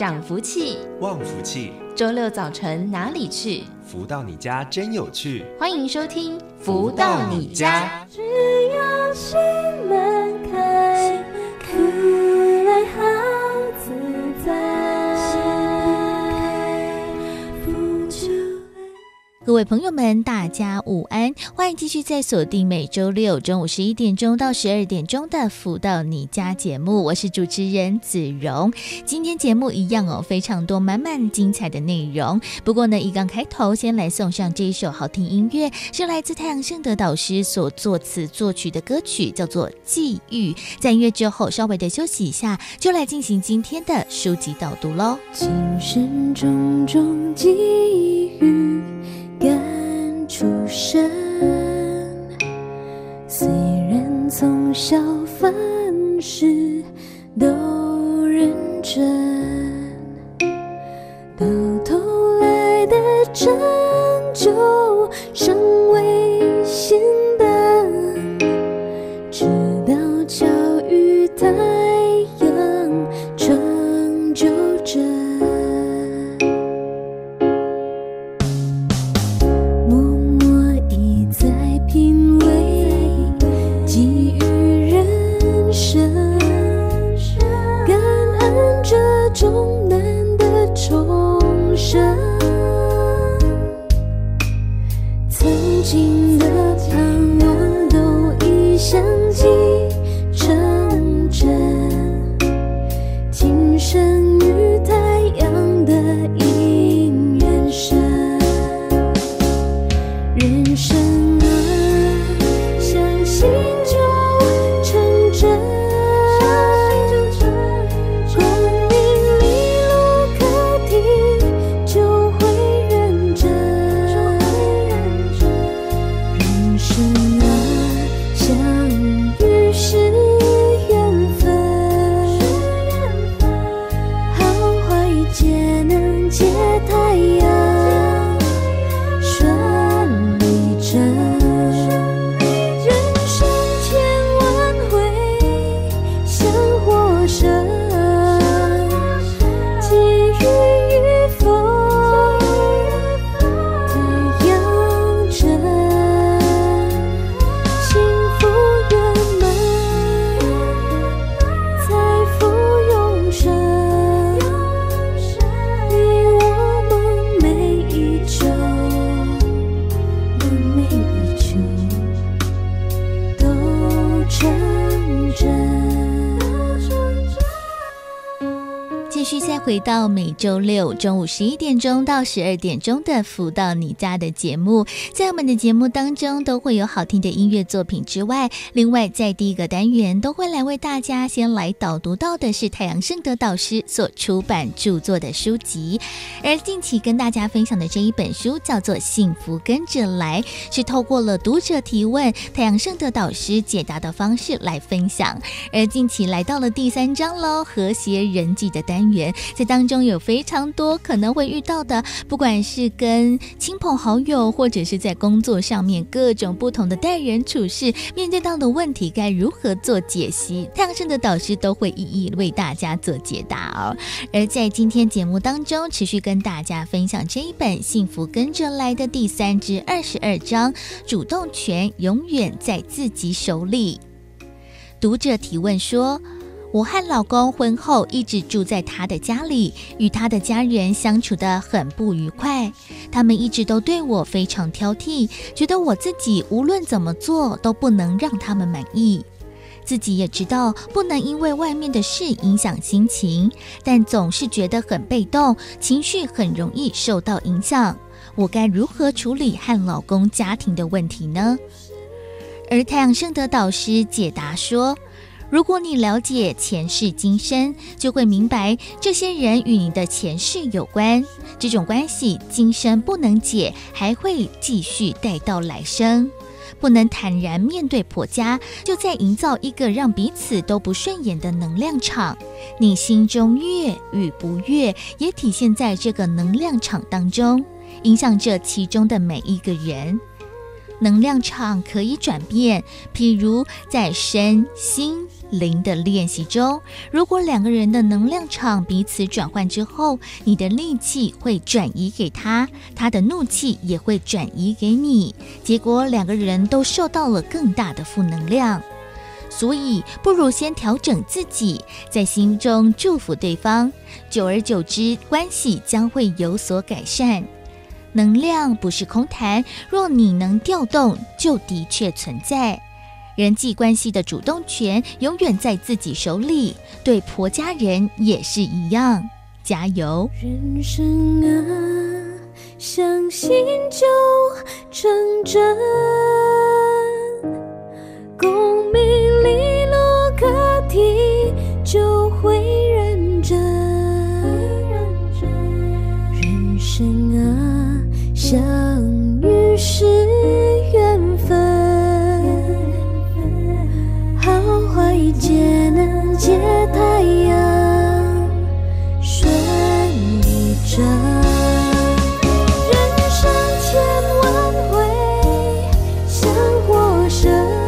长福气， 旺福气， 周六早晨哪里去？ 福到你家真有趣。 欢迎收听福到你家。 只要心门开，可爱好自在。 各位朋友们，大家午安，欢迎继续在锁定每周六中午11点钟到12点钟的福到你家节目，我是主持人子荣。今天节目一样非常多满满精彩的内容。不过呢，一刚开头先来送上这一首好听音乐，是来自太阳圣德导师所作词作曲的歌曲，叫做《际遇》。在音乐之后稍微的休息一下，就来进行今天的书籍导读咯。 今生种种际遇感触深，虽然从小凡事都认真，到头来的成就尚未显等，直到巧遇太阳成就真。重难的重生，曾经的盼望都已相继成真，今生与太阳的因缘深，人生啊，相信就成真。 回到每周六中午11点钟到12点钟的福到你家的节目，在我们的节目当中都会有好听的音乐作品之外，另外在第一个单元都会来为大家先来导读到的是太阳圣德导师所出版著作的书籍。而近期跟大家分享的这一本书叫做《幸福跟着来》，是透过了读者提问，太阳圣德导师解答的方式来分享。而近期来到了第3章咯，和谐人际的单元，在当中有非常多可能会遇到的，不管是跟亲朋好友或者是在工作上面各种不同的待人处事，面对到的问题该如何做解析，太阳圣德导师都会一一为大家做解答哦。而在今天节目当中持续跟大家分享这一本《幸福跟着来》的第3至22章，主动权永远在自己手里。读者提问说，我和老公婚后一直住在他的家里，与他的家人相处得很不愉快，他们一直都对我非常挑剔，觉得我自己无论怎么做都不能让他们满意。自己也知道不能因为外面的事影响心情，但总是觉得很被动，情绪很容易受到影响。我该如何处理和老公家庭的问题呢？而太阳圣德导师解答说，如果你了解前世今生，就会明白这些人与你的前世有关，这种关系今生不能解，还会继续带到来生。不能坦然面对婆家，就在营造一个让彼此都不顺眼的能量场。你心中悦与不悦，也体现在这个能量场当中，影响着其中的每一个人。能量场可以转变，譬如在身心 0的练习中，如果两个人的能量场彼此转换之后，你的戾气会转移给他，他的怒气也会转移给你，结果两个人都受到了更大的负能量。所以不如先调整自己，在心中祝福对方，久而久之，关系将会有所改善。能量不是空谈，若你能调动，就的确存在。人际关系的主动权永远在自己手里，对婆家人也是一样。加油！ 人生啊，相信就成真，功名利禄个体就会认真。人生啊，相遇是缘分，好坏皆能借太阳顺理成。人生千万回，像活生，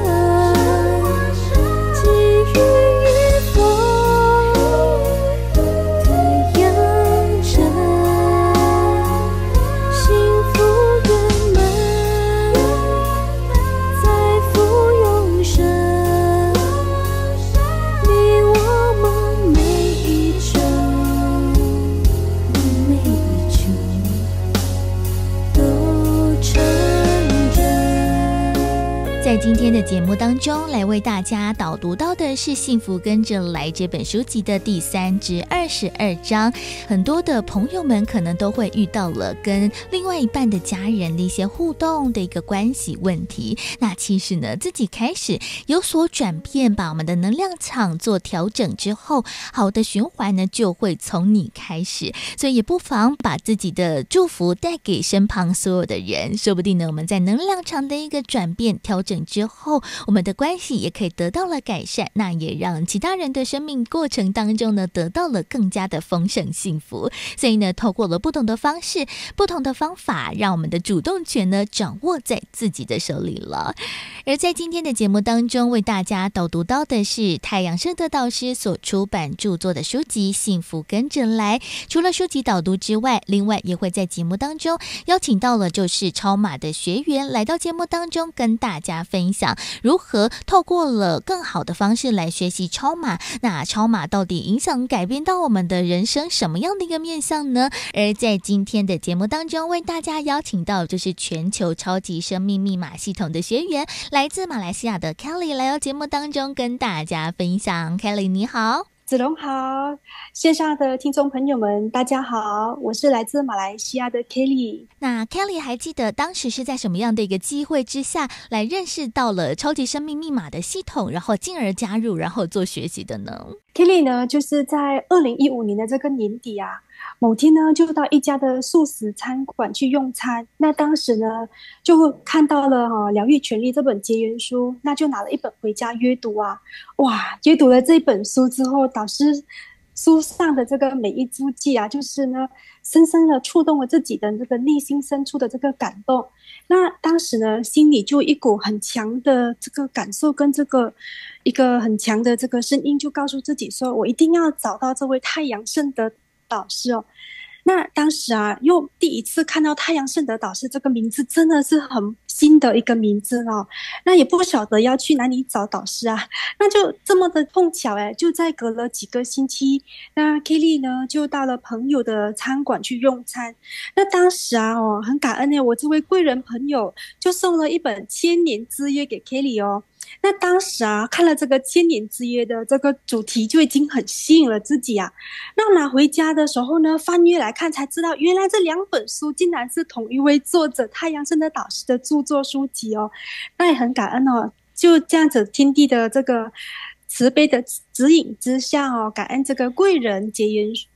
际遇与否推扬成，幸福圆满，财富永生。你我梦寐以求，梦寐以求都成真。 在今天的节目当中，来为大家导读到的是《幸福跟着来》这本书籍的第3至22章。很多的朋友们可能都会遇到了跟另外一半的家人的一些互动的一个关系问题。那其实呢，自己开始有所转变，把我们的能量场做调整之后，好的循环呢就会从你开始。所以也不妨把自己的祝福带给身旁所有的人，说不定呢，我们在能量场的一个转变调整之后，我们的关系也可以得到了改善，那也让其他人的生命过程当中呢得到了更加的丰盛幸福。所以呢，透过了不同的方式、不同的方法，让我们的主动权呢掌握在自己的手里了。而在今天的节目当中，为大家导读到的是太阳圣德导师所出版著作的书籍《幸福跟着来》。除了书籍导读之外，另外也会在节目当中邀请到了就是超马的学员来到节目当中，跟大家分享如何透过了更好的方式来学习超马。那超马到底影响改变到我们的人生什么样的一个面向呢？而在今天的节目当中，为大家邀请到就是全球超级生命密码系统的学员，来自马来西亚的 Kelly 来到节目当中跟大家分享。 Kelly 你好。 子龙好，线上的听众朋友们大家好，我是来自马来西亚的 Kelly。 那 Kelly 还记得当时是在什么样的一个机会之下来认识到了超级生命密码的系统，然后进而加入然后做学习的呢？ Kelly 呢，就是在2015年的这个年底啊，某天呢就到一家的素食餐馆去用餐。那当时呢就看到了疗愈权利这本结缘书，那就拿了一本回家阅读啊。哇，阅读了这本书之后，导师书上的这个每一注记啊，就是呢深深的触动了自己的这个内心深处的这个感动。那当时呢心里就一股很强的这个感受，跟这个一个很强的这个声音就告诉自己说，我一定要找到这位太阳圣德导师哦。那当时啊，又第一次看到太阳圣德导师这个名字，真的是很新的一个名字哦。那也不晓得要去哪里找导师啊，那就这么的碰巧就在隔了几个星期，那 Kelly 呢就到了朋友的餐馆去用餐。那当时啊很感恩我这位贵人朋友就送了一本千年之约给 Kelly 哦。那当时啊看了这个千年之约的这个主题就已经很吸引了自己啊。那拿回家的时候呢，翻阅来看才知道，原来这2本书竟然是同一位作者太阳圣德导师的著作书籍哦。那也很感恩哦，就这样子天地的这个慈悲的指引之下哦，感恩这个贵人结缘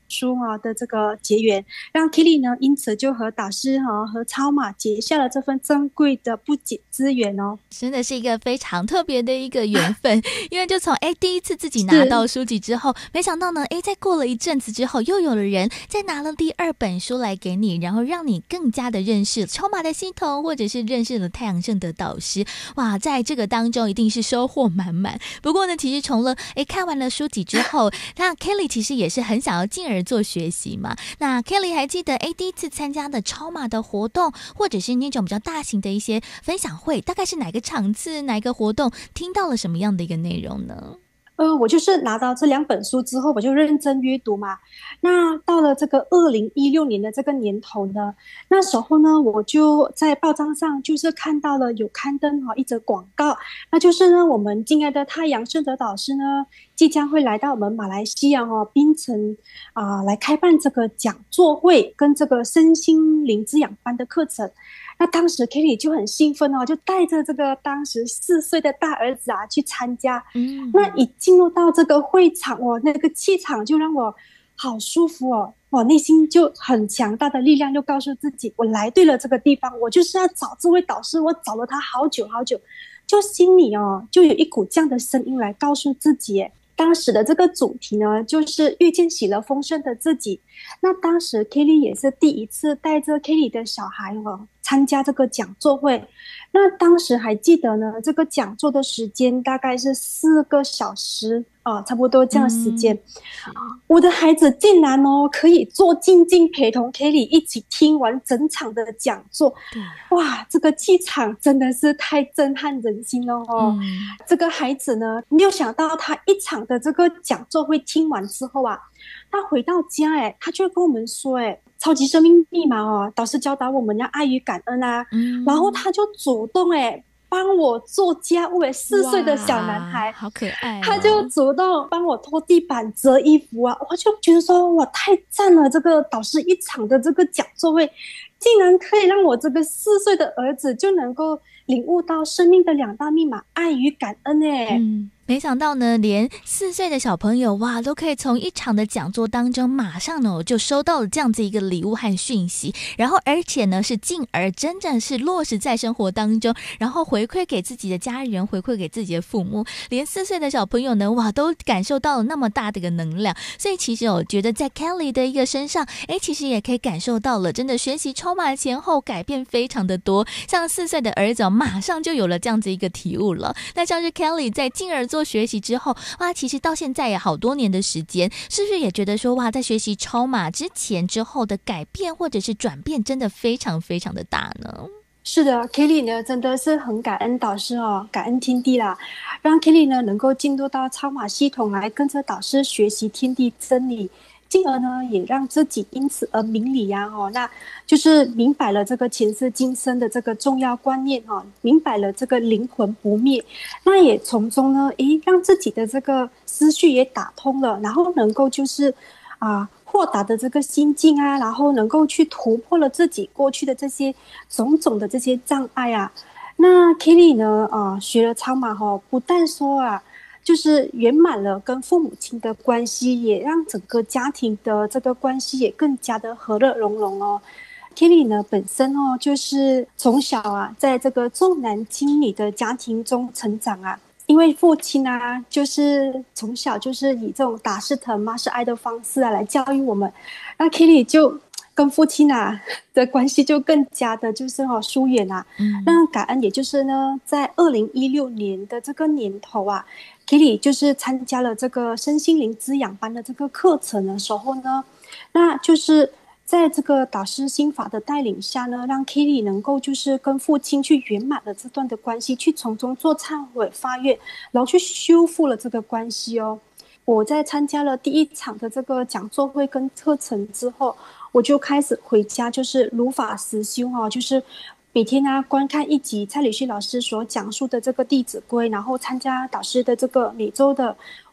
书的这个结缘，让 Kelly 呢因此就和导师和超马结下了这份珍贵的不解之缘哦。 真的是一个非常特别的一个缘分，因为就从第一次自己拿到书籍之后，没想到呢再过了一阵子之后，又有了人再拿了第2本书来给你，然后让你更加的认识超马的系统，或者是认识了太阳盛德导师。哇，在这个当中一定是收获满满。不过呢，其实从了看完了书籍之后，那 Kelly 其实也是很想要进而做学习嘛。那 Kelly 还记得第一次参加的超马的活动，或者是那种比较大型的一些分享会，大概是哪个场次哪一个活动，听到了什么样的一个内容呢？ 我就是拿到这2本书之后，我就认真阅读嘛。那到了这个2016年的这个年头呢，那时候呢，我就在报章上就是看到了有刊登一则广告，那就是呢，我们敬爱的太阳盛德导师呢，即将会来到我们马来西亚槟城来开办这个讲座会跟这个身心灵滋养班的课程。那当时 Kelly 就很兴奋就带着这个当时4岁的大儿子去参加。那一进入到这个会场，那个气场就让我好舒服我内心就很强大的力量就告诉自己，我来对了这个地方，我就是要找这位导师，我找了他好久好久，就心里就有一股这样的声音来告诉自己当时的这个主题呢，就是遇见喜乐丰盛的自己。那当时 Kelly 也是第一次带着 Kelly 的小孩参加这个讲座会。那当时还记得呢，这个讲座的时间大概是4个小时差不多这样的时间。我的孩子竟然可以坐静静陪同 Kelly 一起听完整场的讲座。哇，这个气场真的是太震撼人心了这个孩子呢，没有想到他一场的这个讲座会听完之后他回到家他就跟我们说超级生命密码导师教导我们要爱与感恩然后他就主动帮我做家务4岁的小男孩好可爱他就主动帮我拖地板折衣服我就觉得说哇太赞了，这个导师一场的这个讲座会竟然可以让我这个4岁的儿子就能够领悟到生命的2大密码爱与感恩没想到呢，连4岁的小朋友哇，都可以从一场的讲座当中马上呢就收到了这样子一个礼物和讯息，然后而且呢是进而真正是落实在生活当中，然后回馈给自己的家人，回馈给自己的父母，连4岁的小朋友呢哇都感受到了那么大的一个能量。所以其实我觉得在 Kelly 的一个身上其实也可以感受到了真的学习超马前后改变非常的多，像4岁的儿子马上就有了这样子一个体悟了。那像是 Kelly 在进而做学习之后哇，其实到现在也好多年的时间，是不是也觉得说哇，在学习超马之前之后的改变或者是转变真的非常非常的大呢？ 是的 Kelly 呢真的是很感恩导师感恩天地啦，让 Kelly 呢能够进入到超马系统来跟着导师学习天地真理，进而呢也让自己因此而明理那就是明白了这个前世今生的这个重要观念明白了这个灵魂不灭，那也从中呢让自己的这个思绪也打通了，然后能够就是豁达的这个心境然后能够去突破了自己过去的这些种种的这些障碍那 Kelly 呢学了超马不但说就是圆满了跟父母亲的关系，也让整个家庭的这个关系也更加的和乐融融Kelly 呢本身就是从小在这个重男轻女的家庭中成长因为父亲就是从小就是以这种打是疼骂是爱的方式来教育我们，那 Kelly 就跟父亲的关系就更加的就是疏远那感恩也就是呢在2016年的这个年头Kelly 就是参加了这个身心灵滋养班的这个课程的时候呢，那就是在这个导师心法的带领下呢，让 Kelly 能够就是跟父亲去圆满了这段的关系，去从中做忏悔发愿，然后去修复了这个关系我在参加了第1场的这个讲座会跟课程之后，我就开始回家就是如法实修就是每天观看1集蔡礼旭老师所讲述的这个弟子规，然后参加导师的这个每周的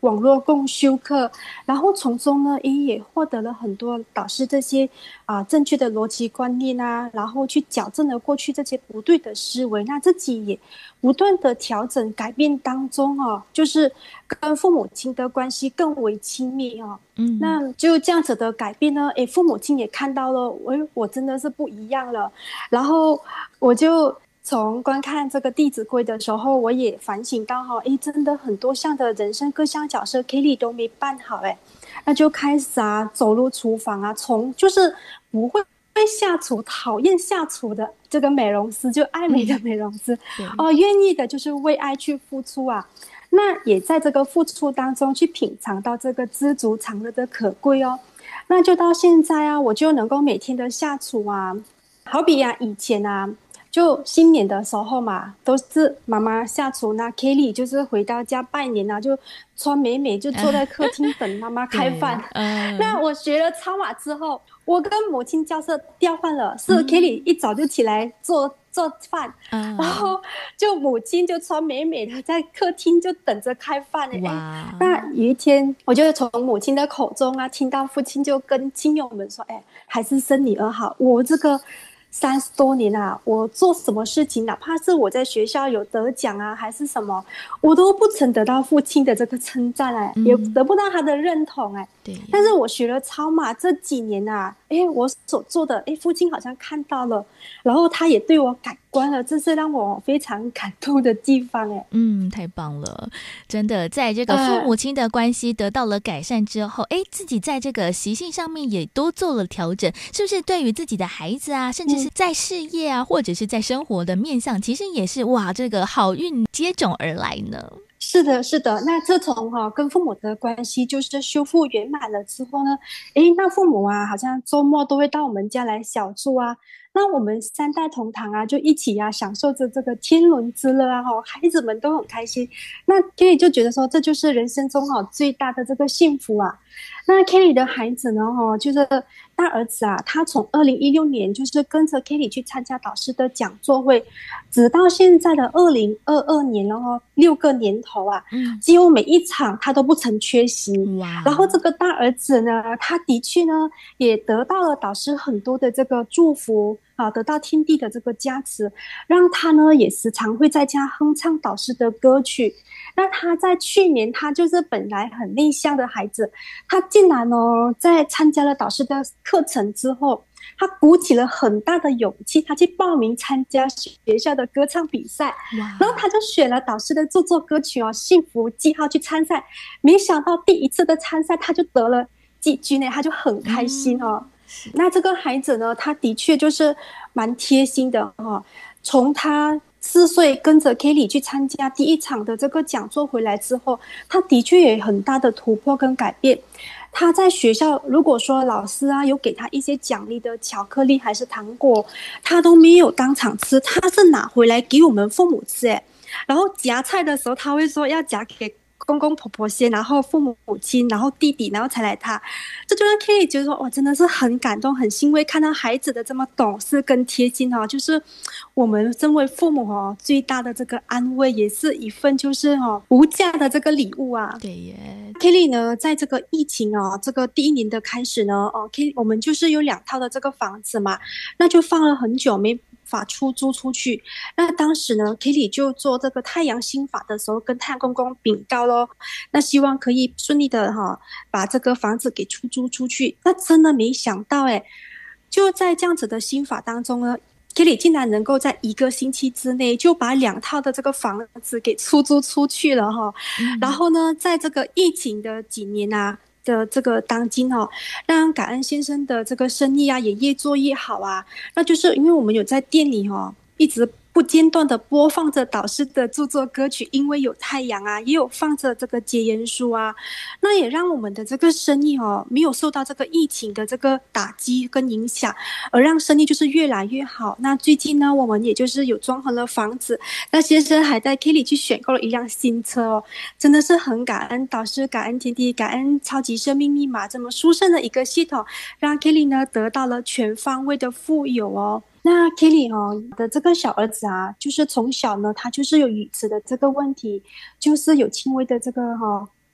网络共修课，然后从中呢也获得了很多导师这些正确的逻辑观念啊，然后去矫正了过去这些不对的思维，那自己也不断的调整改变当中就是跟父母亲的关系更为亲密那就这样子的改变呢，父母亲也看到了我真的是不一样了，然后我就从观看这个《弟子规》的时候，我也反省到真的很多项的人生各项角色 Kelly 都没办好那就开始走入厨房从就是不会下厨，讨厌下厨的这个美容师，就爱美的美容师愿意的就是为爱去付出那也在这个付出当中去品尝到这个知足常乐的可贵那就到现在我就能够每天的下厨好比以前就新年的时候嘛，都是妈妈下厨，那 Kelly 就是回到家拜年就穿美美就坐在客厅等妈妈开饭那我学了超马之后，我跟母亲角色调换了，是 Kelly 一早就起来做饭然后就母亲就穿美美的在客厅就等着开饭那有一天我就从母亲的口中听到父亲就跟亲友们说还是生女儿好，我这个30多年我做什么事情，哪怕是我在学校有得奖还是什么，我都不曾得到父亲的这个称赞也得不到他的认同对。 但是我学了超马这几年我所做的父亲好像看到了，然后他也对我改观了，这是让我非常感动的地方太棒了，真的在这个父母亲的关系得到了改善之后自己在这个习性上面也都做了调整，是不是对于自己的孩子甚至是在事业或者是在生活的面向，其实也是这个好运接踵而来呢？ 是的是的，那自从跟父母的关系就是修复圆满了之后呢那父母好像周末都会到我们家来小住那我们3代同堂就一起享受着这个天伦之乐孩子们都很开心，那 Kelly 就觉得说这就是人生中最大的这个幸福那 Kelly 的孩子呢就是大儿子他从2016年就是跟着 Kelly 去参加导师的讲座会，直到现在的2022年6个年头几乎每一场他都不曾缺席然后这个大儿子呢，他的确呢也得到了导师很多的这个祝福得到天地的这个加持，让他呢也时常会在家哼唱导师的歌曲。那他在去年，他就是本来很内向的孩子，他竟然在参加了导师的课程之后，他鼓起了很大的勇气，他去报名参加学校的歌唱比赛，然后他就选了导师的著作歌曲幸福记号去参赛，没想到第一次的参赛他就得了季军他就很开心那这个孩子呢，他的确就是蛮贴心的从他4岁跟着 Kelly 去参加第一场的这个讲座回来之后，他的确也有很大的突破跟改变。他在学校如果说老师有给他一些奖励的巧克力还是糖果，他都没有当场吃，他是拿回来给我们父母吃然后夹菜的时候他会说要夹给公公婆婆先，然后父母亲，然后弟弟，然后才来他。这就让 Kelly 觉得说真的是很感动很欣慰，看到孩子的这么懂事跟贴心就是我们身为父母最大的这个安慰，也是一份就是无价的这个礼物对耶。 Kelly 呢在这个疫情这个第1年的开始呢Kelly 我们就是有2套的这个房子嘛，那就放了很久没法出租出去。那当时呢 Kelly 就做这个太阳心法的时候跟太阳公公禀告咯，那希望可以顺利的把这个房子给出租出去。那真的没想到就在这样子的心法当中呢，Kelly 竟然能够在1个星期之内就把2套的这个房子给出租出去了然后呢在这个疫情的几年的这个当今让感恩先生的这个生意也越做越好那就是因为我们有在店里一直不间断的播放着导师的著作歌曲，因为有太阳也有放着这个结缘书那也让我们的这个生意没有受到这个疫情的这个打击跟影响，而让生意就是越来越好。那最近呢我们也就是有装潢了房子，那先生还带 Kelly 去选购了一辆新车真的是很感恩导师，感恩天地，感恩超级生命密码这么殊胜的一个系统，让 Kelly 呢得到了全方位的富有那 Kelly 的这个小儿子就是从小呢他就是有语词的这个问题，就是有轻微的这个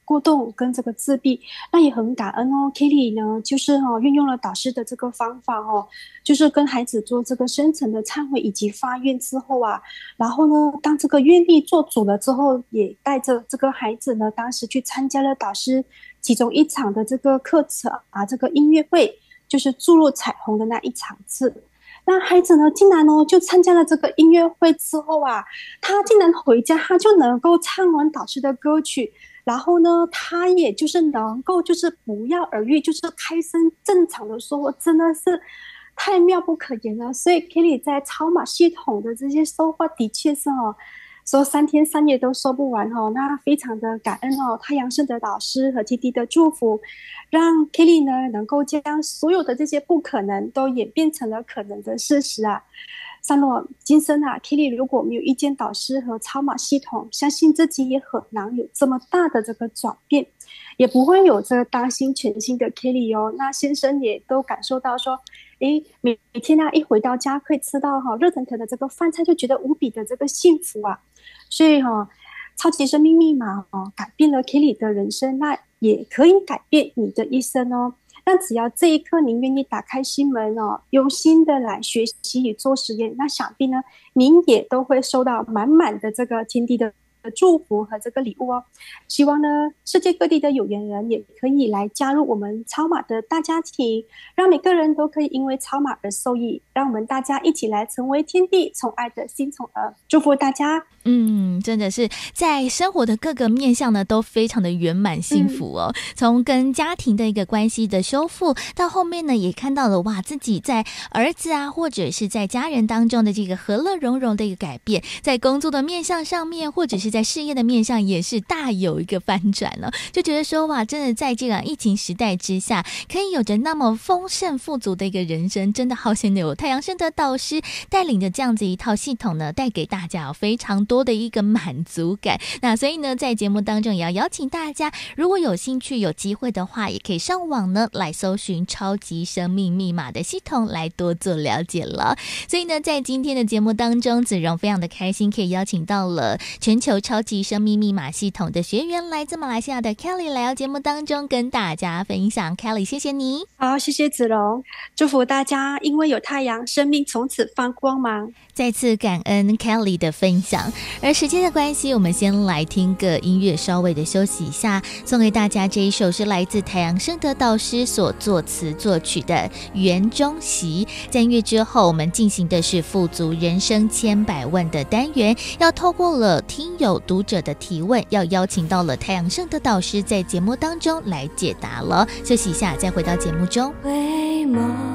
过动跟这个自闭。那也很感恩哦 Kelly 呢就是运用了导师的这个方法就是跟孩子做这个深层的忏悔以及发愿之后啊，然后呢当这个愿力做主了之后，也带着这个孩子呢当时去参加了导师其中一场的这个课程啊，这个音乐会，就是注入彩虹的那一场次。那孩子呢竟然就参加了这个音乐会之后啊，他竟然回家他就能够唱完导师的歌曲，然后呢他也就是能够就是不药而愈，就是开声正常的说话，真的是太妙不可言了。所以 Kelly 在超码系统的这些收获的确是说3天3夜都说不完那非常的感恩太阳圣德导师和 TD 的祝福，让 Kelly 呢能够将所有的这些不可能都演变成了可能的事实啊。倘若今生啊 Kelly 如果没有遇见导师和超码系统，相信自己也很难有这么大的这个转变，也不会有这个当新全新的 Kelly 那先生也都感受到说每天一回到家可以吃到热腾腾的这个饭菜，就觉得无比的这个幸福啊。所以超级生命密码改变了 Kelly 的人生，那也可以改变你的一生那只要这一刻您愿意打开心门用心的来学习与做实验，那想必呢您也都会收到满满的这个天地的祝福和这个礼物希望呢世界各地的有缘人也可以来加入我们超码的大家庭，让每个人都可以因为超码而受益，让我们大家一起来成为天地宠爱的新宠儿。祝福大家。 真的是在生活的各个面向呢都非常的圆满幸福从跟家庭的一个关系的修复，到后面呢也看到了哇自己在儿子啊或者是在家人当中的这个和乐融融的一个改变，在工作的面向上面或者是在事业的面向也是大有一个翻转了，就觉得说哇真的在这个疫情时代之下可以有着那么丰盛富足的一个人生，真的好险有太阳圣德导师带领着这样子一套系统呢，带给大家有非常多的一个满足感。那所以呢在节目当中也要邀请大家，如果有兴趣有机会的话，也可以上网呢来搜寻超级生命密码的系统来多做了解了。所以呢在今天的节目当中，子荣非常的开心可以邀请到了全球超级生命密码系统的学员，来自马来西亚的 Kelly 来到节目当中跟大家分享。 Kelly 谢谢你。 好，谢谢子荣，祝福大家因为有太阳生命从此放光芒。 再次感恩 Kelly 的分享，而时间的关系我们先来听个音乐稍微的休息一下，送给大家这一首是来自太阳圣德导师所作词作曲的园中席。在音乐之后我们进行的是富足人生千百问的单元，要透过了听友读者的提问，要邀请到了太阳圣德导师在节目当中来解答了。休息一下再回到节目中。 回眸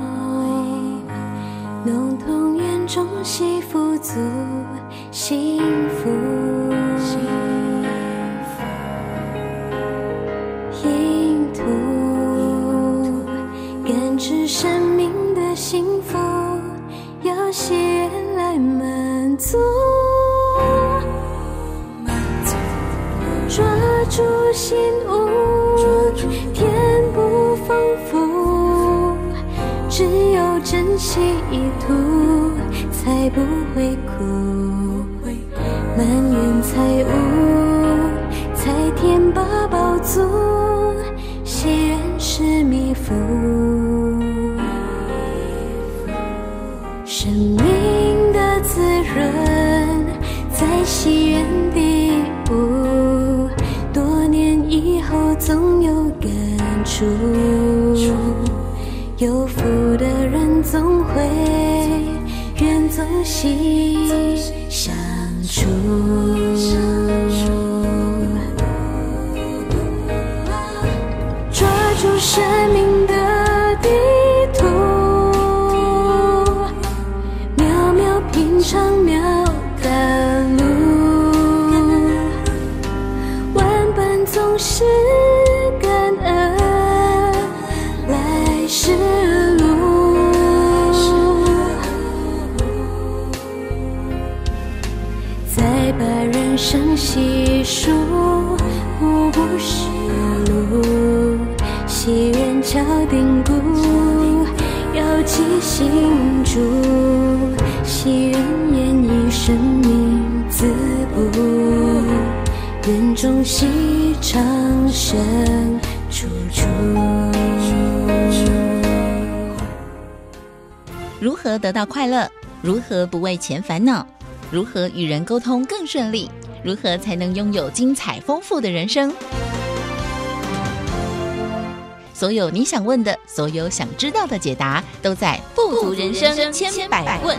弄痛园中席，富足幸福，印图感知生命的幸福，要先来满足，抓住心物，填补丰富，只有珍惜意图，才不会苦，满园财物，才填饱饱足，喜园是弥福，生命的滋润在喜园底部，多年以后总有感触，有福的人总会愿走喜相处，抓住生命的地图，渺渺品尝渺的路，万般总是感恩来时路，再把人生细数，无不是路，喜园敲定鼓，要记心住，喜园演绎生命滋补，园中喜常生处处。 如何得到快乐？如何不为钱烦恼？如何与人沟通更顺利？如何才能拥有精彩丰富的人生？所有你想问的，所有想知道的解答，都在《富足人生千百问》。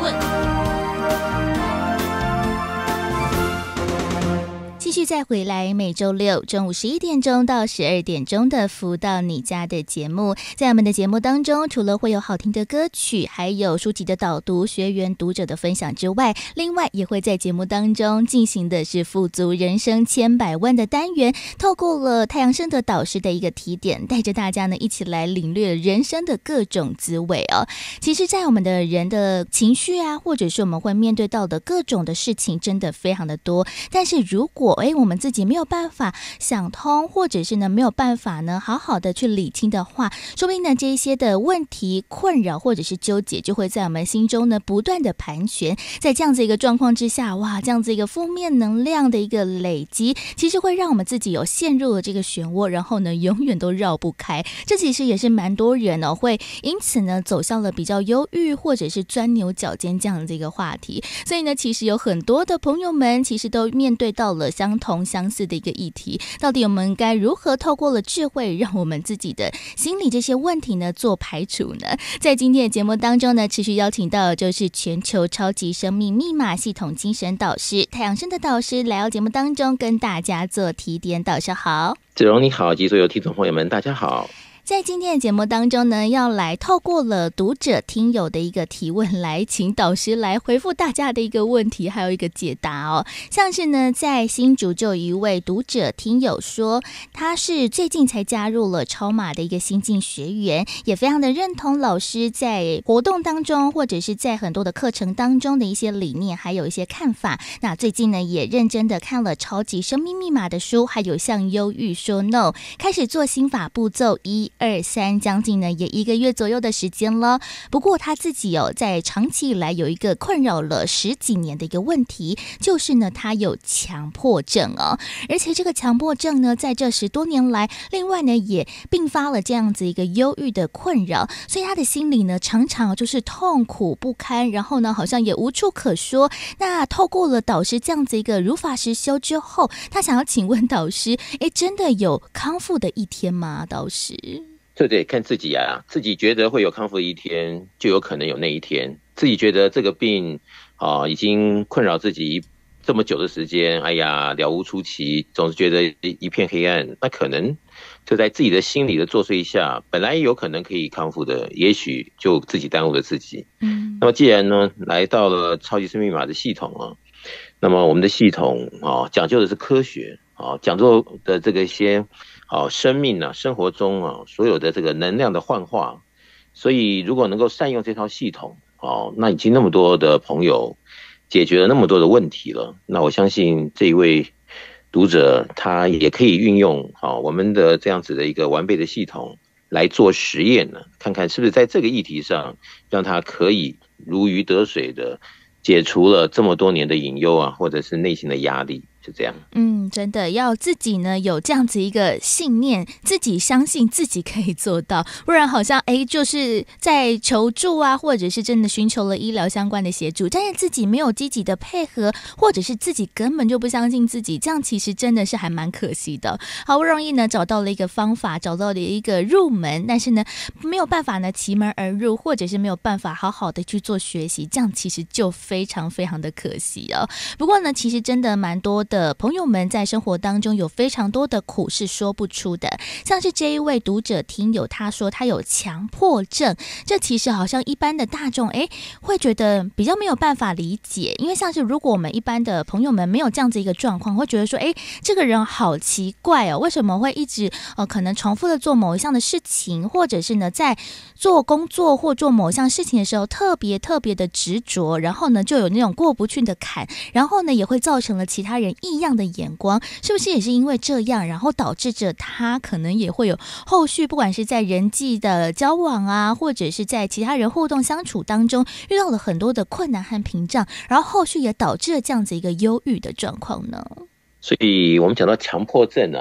继续再回来，每周六中午11点钟到12点钟的福到你家的节目，在我们的节目当中，除了会有好听的歌曲，还有书籍的导读、学员读者的分享之外，另外也会在节目当中进行的是富足人生千百万的单元，透过了太阳升的导师的一个提点，带着大家呢一起来领略人生的各种滋味哦。其实在我们的人的情绪啊，或者是我们会面对到的各种的事情真的非常的多，但是如果我们自己没有办法想通，或者是呢没有办法呢好好的去理清的话，说不定呢这一些的问题困扰或者是纠结就会在我们心中呢不断的盘旋，在这样子一个状况之下，哇，这样子一个负面能量的一个累积，其实会让我们自己有陷入了这个漩涡，然后呢永远都绕不开。这其实也是蛮多人哦会因此呢走向了比较忧郁或者是钻牛角尖这样的一个话题。所以呢其实有很多的朋友们其实都面对到了相同相似的一个议题，到底我们该如何透过了智慧，让我们自己的心理这些问题呢做排除呢？在今天的节目当中呢，持续邀请到的就是全球超级生命密码系统精神导师太阳升的导师来到节目当中跟大家做提点。导师好。 子荣你好，及所有听众朋友们大家好。 在今天的节目当中呢，要来透过了读者听友的一个提问，来请导师来回复大家的一个问题，还有一个解答哦。像是呢，在新竹就有一位读者听友说，他是最近才加入了超马的一个新进学员，也非常的认同老师在活动当中或者是在很多的课程当中的一些理念，还有一些看法。那最近呢，也认真的看了超级生命密码的书，还有向忧郁说 no， 开始做心法步骤1、2、3，将近呢也1个月左右的时间了。不过他自己在长期以来有一个困扰了10几年的一个问题，就是呢他有强迫症哦，而且这个强迫症呢在这10多年来，另外呢也并发了这样子一个忧郁的困扰，所以他的心里呢常常就是痛苦不堪，然后呢好像也无处可说。那透过了导师这样子一个如法实修之后，他想要请问导师，真的有康复的一天吗？导师？ 这得看自己啊，自己觉得会有康复的一天，就有可能有那一天。自己觉得这个病已经困扰自己这么久的时间，哎呀了无出期，总是觉得一片黑暗，那可能就在自己的心理的作祟下，本来有可能可以康复的，也许就自己耽误了自己。那么既然呢来到了超级生命密码的系统啊，那么我们的系统讲究的是科学讲究的这个一些生命啊，生活中所有的这个能量的幻化，所以如果能够善用这套系统那已经那么多的朋友解决了那么多的问题了，那我相信这一位读者他也可以运用我们的这样子的一个完备的系统来做实验呢，看看是不是在这个议题上让他可以如鱼得水的解除了这么多年的隐忧啊，或者是内心的压力，就这样。 真的要自己呢有这样子一个信念，自己相信自己可以做到，不然好像就是在求助啊，或者是真的寻求了医疗相关的协助，但是自己没有积极的配合，或者是自己根本就不相信自己，这样其实真的是还蛮可惜的。好不容易呢找到了一个方法，找到了一个入门，但是呢没有办法呢其门而入，或者是没有办法好好的去做学习，这样其实就非常非常的可惜哦。不过呢其实真的蛮多的朋友们在生活当中有非常多的苦是说不出的，像是这一位读者听友，他说他有强迫症，这其实好像一般的大众会觉得比较没有办法理解，因为像是如果我们一般的朋友们没有这样子一个状况，会觉得说这个人好奇怪为什么会一直可能重复的做某一项的事情，或者是呢在做工作或做某一项事情的时候特别特别的执着，然后呢就有那种过不去的坎，然后呢也会造成了其他人异样的眼光，是不是也是因为这样，然后导致着他可能也会有后续不管是在人际的交往啊，或者是在其他人互动相处当中遇到了很多的困难和屏障，然后后续也导致了这样子一个忧郁的状况呢？ 所以我们讲到强迫症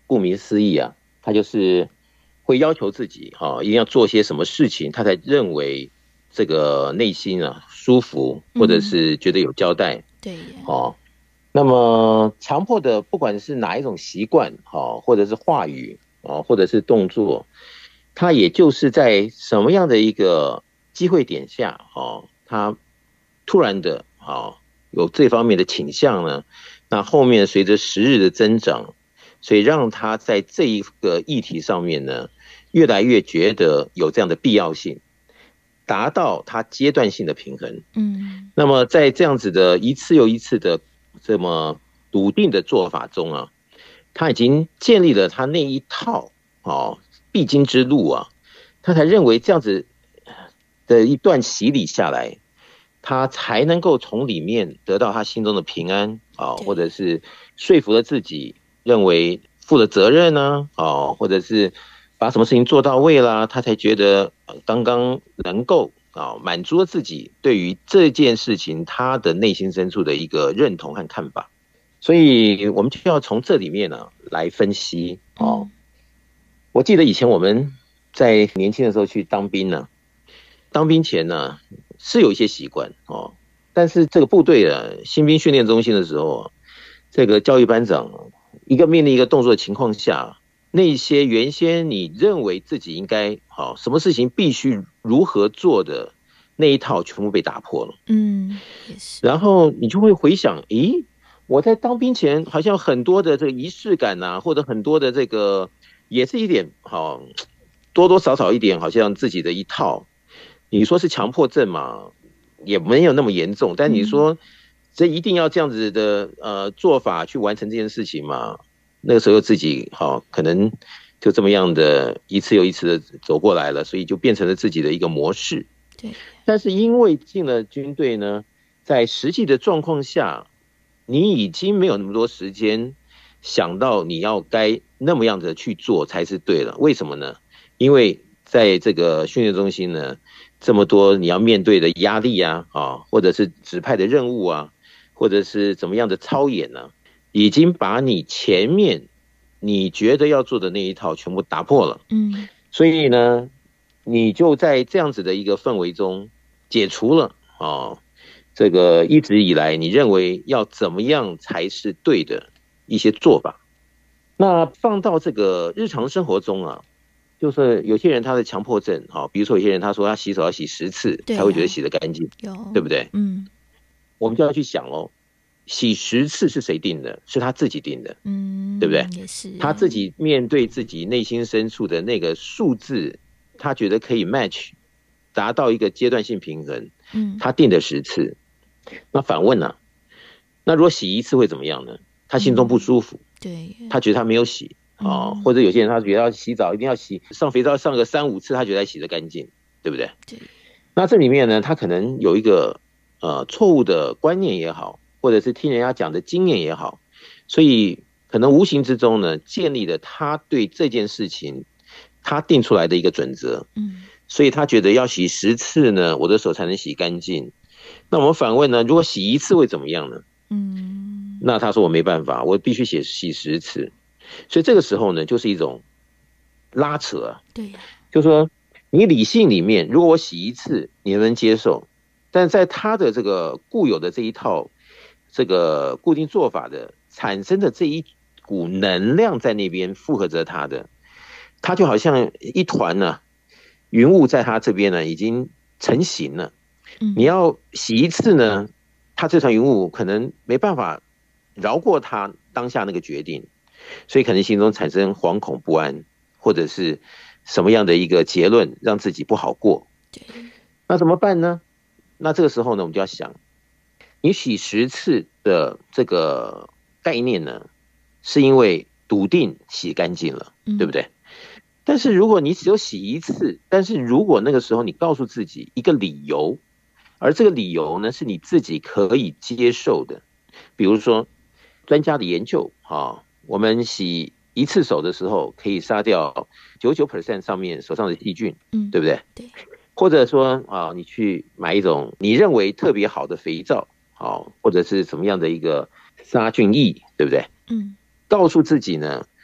顾名思义啊，他就是会要求自己一定要做些什么事情，他才认为这个内心啊舒服，或者是觉得有交代。 对， 那么强迫的不管是哪一种习惯或者是话语或者是动作，他也就是在什么样的一个机会点下他突然的有这方面的倾向呢，那后面随着时日的增长，所以让他在这一个议题上面呢越来越觉得有这样的必要性，达到他阶段性的平衡。那么在这样子的一次又一次的这么笃定的做法中啊，他已经建立了他那一套必经之路啊，他才认为这样子的一段洗礼下来，他才能够从里面得到他心中的平安或者是说服了自己，认为负了责任呢或者是把什么事情做到位啦，他才觉得刚刚能够满足了自己对于这件事情他的内心深处的一个认同和看法。所以我们就要从这里面呢来分析我记得以前我们在年轻的时候去当兵呢，当兵前呢是有一些习惯但是这个部队的新兵训练中心的时候，这个教育班长一个命令一个动作的情况下，那些原先你认为自己应该什么事情必须如何做的那一套全部被打破了。 也是。然后你就会回想，我在当兵前好像很多的这个仪式感啊，或者很多的这个也是一点多多少少一点好像自己的一套。你说是强迫症嘛，也没有那么严重，但你说这一定要这样子的做法去完成这件事情嘛？那个时候自己可能就这么样的一次又一次的走过来了，所以就变成了自己的一个模式。 对。 但是因为进了军队呢，在实际的状况下，你已经没有那么多时间想到你要该那么样的去做才是对了。为什么呢？因为在这个训练中心呢，这么多你要面对的压力或者是指派的任务或者是怎么样的操演呢，已经把你前面你觉得要做的那一套全部打破了。所以呢，你就在这样子的一个氛围中解除了这个一直以来你认为要怎么样才是对的一些做法。那放到这个日常生活中就是有些人他的强迫症比如说有些人他说他洗手要洗10次才会觉得洗得干净，对不对？我们就要去想洗10次是谁定的？是他自己定的，对不对？ 也是他自己面对自己内心深处的那个数字，他觉得可以 match， 达到一个阶段性平衡，他定的10次。那反问那如果洗1次会怎么样呢？他心中不舒服， 对， 他觉得他没有洗或者有些人他觉得要洗澡一定要上肥皂上个3-5次，他觉得洗得干净，对不对？ 对。 那这里面呢，他可能有一个错误的观念也好，或者是听人家讲的经验也好，所以可能无形之中呢，建立了他对这件事情他定出来的一个准则。所以他觉得要洗10次呢，我的手才能洗干净。那我们反问呢，如果洗1次会怎么样呢？那他说我没办法，我必须洗10次。所以这个时候呢，就是一种拉扯对， 就是说你理性里面，如果我洗1次你能接受，但在他的这个固有的这一套这个固定做法的产生的这一股能量在那边附合着他的，他就好像一团云雾在他这边呢已经成型了。你要洗1次呢，他这团云雾可能没办法饶过他当下那个决定，所以可能心中产生惶恐不安，或者是什么样的一个结论让自己不好过。那怎么办呢？那这个时候呢，我们就要想，你洗10次的这个概念呢，是因为笃定洗干净了，对不对？但是如果你只有洗1次，但是如果那个时候你告诉自己一个理由，而这个理由呢是你自己可以接受的，比如说专家的研究我们洗1次手的时候可以杀掉 99% 上面手上的细菌，对不对？ 对。 或者说你去买一种你认为特别好的肥皂或者是什么样的一个杀菌液，对不对？告诉自己呢，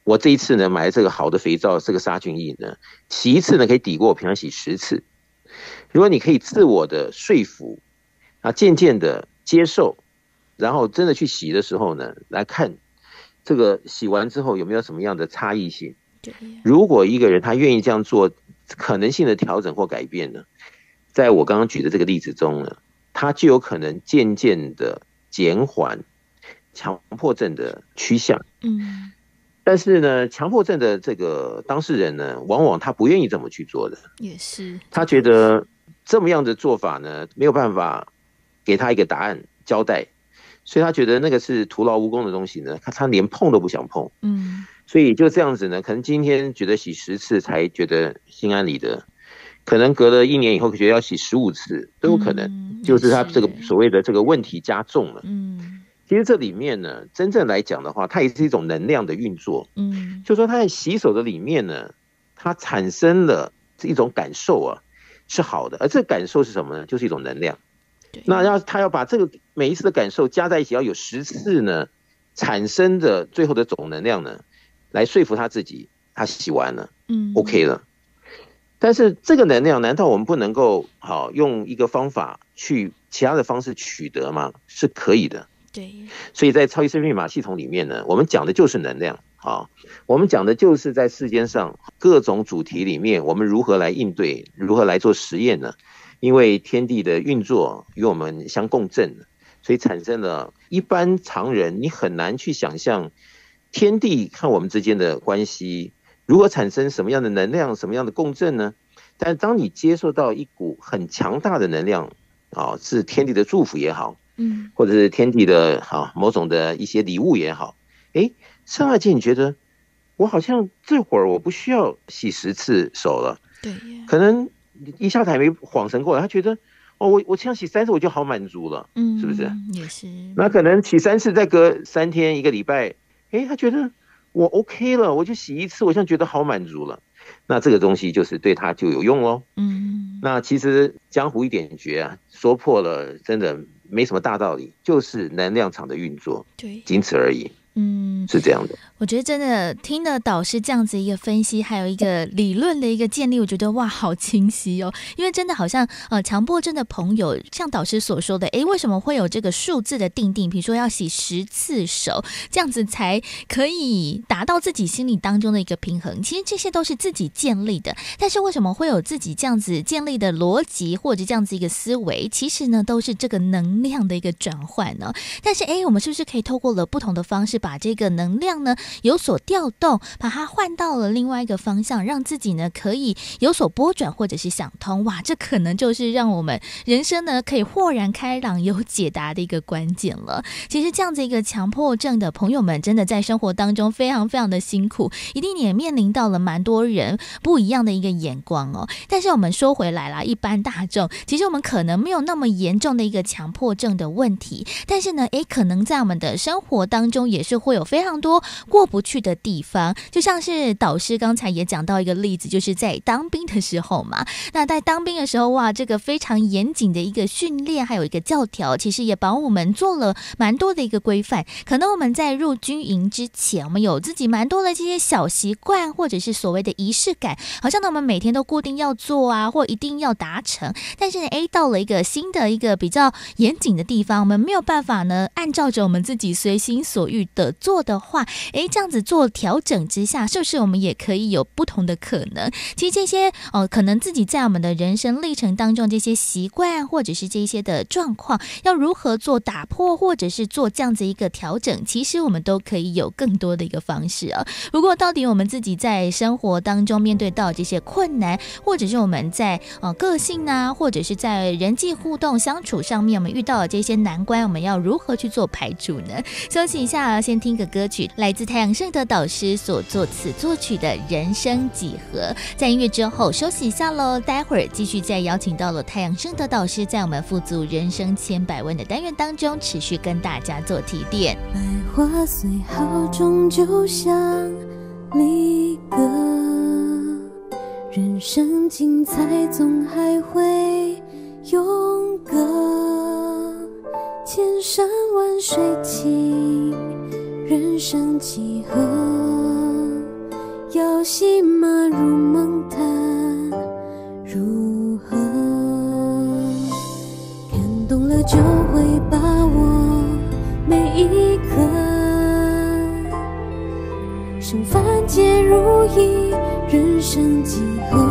我这一次呢买了这个好的肥皂，这个杀菌液呢，洗一次呢可以抵过我平常洗10次。如果你可以自我的说服，渐渐的接受，然后真的去洗的时候呢，来看这个洗完之后有没有什么样的差异性。如果一个人他愿意这样做，可能性的调整或改变呢，在我刚刚举的这个例子中呢，他就有可能渐渐的减缓强迫症的趋向。但是呢，强迫症的这个当事人呢，往往他不愿意这么去做的， 也是他觉得这么样的做法呢，没有办法给他一个答案交代，所以他觉得那个是徒劳无功的东西呢，他连碰都不想碰。所以就这样子呢，可能今天觉得洗10次才觉得心安理得，可能隔了1年以后觉得要洗15次都有可能，就是他这个所谓的这个问题加重了。其实这里面呢，真正来讲的话，它也是一种能量的运作。就说他在洗手的里面呢，它产生了一种感受啊，是好的，而这个感受是什么呢？就是一种能量。那他要把这个每一次的感受加在一起，要有10次呢产生的最后的总能量呢，来说服他自己，他洗完了，OK 了。但是这个能量，难道我们不能够用一个方法去其他的方式取得吗？是可以的。 对， 所以在超级生命密码系统里面呢，我们讲的就是能量啊，我们讲的就是在世间上各种主题里面，我们如何来应对，如何来做实验呢？因为天地的运作与我们相共振，所以产生了一般常人你很难去想象天地和我们之间的关系如何产生什么样的能量，什么样的共振呢？但当你接受到一股很强大的能量是天地的祝福也好，或者是天地的某种的一些礼物也好，刹那间你觉得我好像这会儿我不需要洗10次手了， 对， 可能一下子还没恍神过来，他觉得我这样洗3次我就好满足了，是不是？ 也是。 那可能洗3次再隔3天1个礼拜，他觉得我 OK 了，我就洗1次，我现在觉得好满足了。那这个东西就是对他就有用咯。那其实江湖一点诀啊，说破了真的没什么大道理，就是能量场的运作， 对， 仅此而已。是这样的。 我觉得真的听了导师这样子一个分析，还有一个理论的一个建立，我觉得哇，好清晰哦。因为真的好像强迫症的朋友，像导师所说的，为什么会有这个数字的定，比如说要洗10次手，这样子才可以达到自己心里当中的一个平衡。其实这些都是自己建立的，但是为什么会有自己这样子建立的逻辑或者这样子一个思维？其实呢，都是这个能量的一个转换呢。但是我们是不是可以透过了不同的方式，把这个能量呢有所调动，把它换到了另外一个方向，让自己呢可以有所拨转或者是想通。哇，这可能就是让我们人生呢可以豁然开朗有解答的一个关键了。其实这样子一个强迫症的朋友们，真的在生活当中非常非常的辛苦，一定也面临到了蛮多人不一样的一个眼光哦。但是我们说回来啦，一般大众其实我们可能没有那么严重的一个强迫症的问题，但是呢可能在我们的生活当中也是会有非常多过不去的地方。就像是导师刚才也讲到一个例子，就是在当兵的时候嘛，那在当兵的时候，哇，这个非常严谨的一个训练还有一个教条，其实也帮我们做了蛮多的一个规范。可能我们在入军营之前，我们有自己蛮多的这些小习惯，或者是所谓的仪式感，好像呢我们每天都固定要做啊，或一定要达成。但是呢到了一个新的一个比较严谨的地方，我们没有办法呢按照着我们自己随心所欲的做的话，这样子做调整之下，是不是我们也可以有不同的可能？其实这些可能自己在我们的人生历程当中，这些习惯或者是这些的状况，要如何做打破，或者是做这样子一个调整，其实我们都可以有更多的一个方式啊。不过到底我们自己在生活当中面对到这些困难，或者是我们在个性啊，或者是在人际互动相处上面，我们遇到的这些难关，我们要如何去做排除呢？休息一下，先听个歌曲，来自太阳圣德导师所作词作曲的《人生几何》。在音乐之后休息一下咯，待会儿继续再邀请到了太阳圣德导师，在我们富足人生千百问的单元当中，持续跟大家做提点。 百花虽好，终究像离歌，人生精彩总还会永隔，千山万水情，人生几何， 游戏马入梦谈如何？感动了就会把握每一刻，生凡皆如意，人生几何？